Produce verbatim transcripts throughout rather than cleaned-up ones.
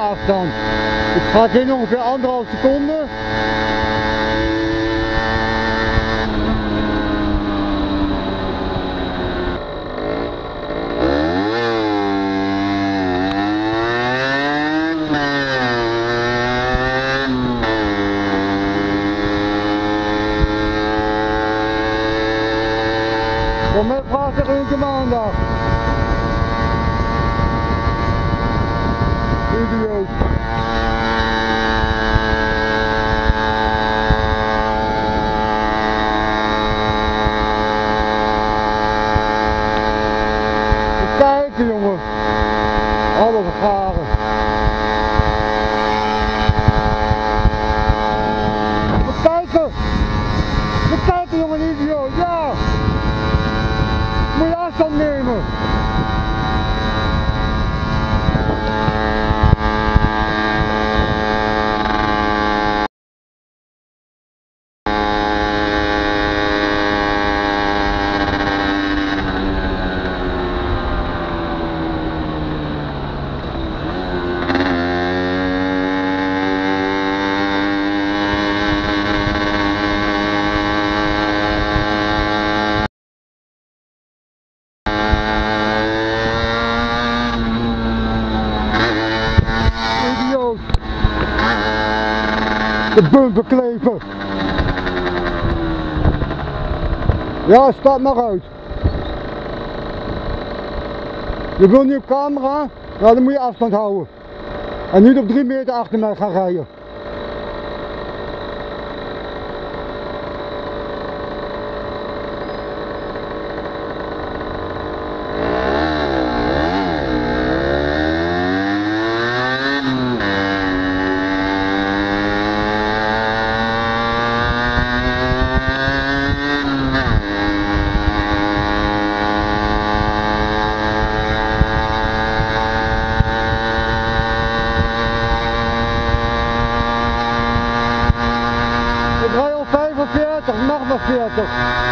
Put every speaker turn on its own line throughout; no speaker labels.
afstand. Het gaat in ongeveer anderhalf seconde. Kom met vraag tegen maandag. Idioot. Kijken jongen. Alle vergaren. Kijken. Kijken jongen, idioot. Ja. Moet je afstand nemen. De bumperklever. Ja, stap maar uit. Je wil niet op camera? Nou, dan moet je afstand houden. En niet op drie meter achter mij gaan rijden. Ik rij al vijfenveertig, mag nog veertig.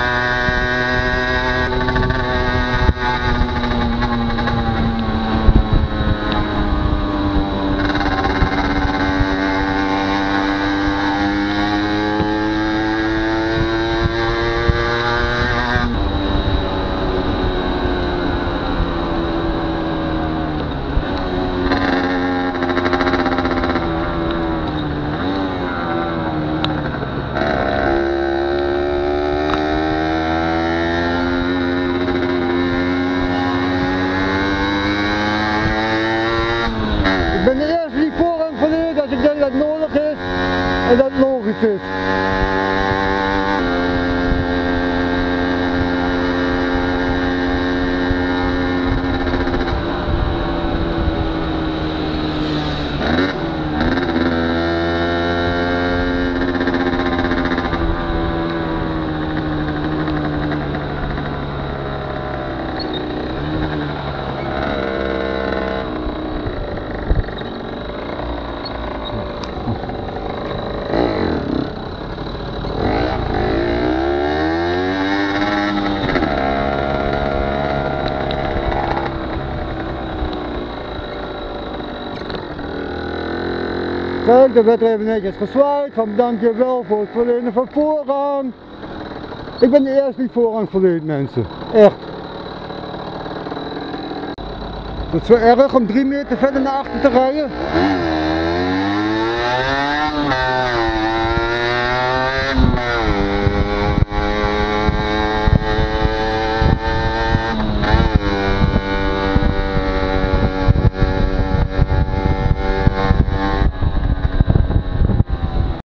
Ik ben de eerste die voorrang verleert als ik denk dat het nodig is en dat het logisch is. Kijk, er werd er even netjes gezwaaid van dankjewel voor het verlenen van voorrang. Ik ben de eerste die voorrang verleent, mensen. Echt. Het is zo erg om drie meter verder naar achter te rijden.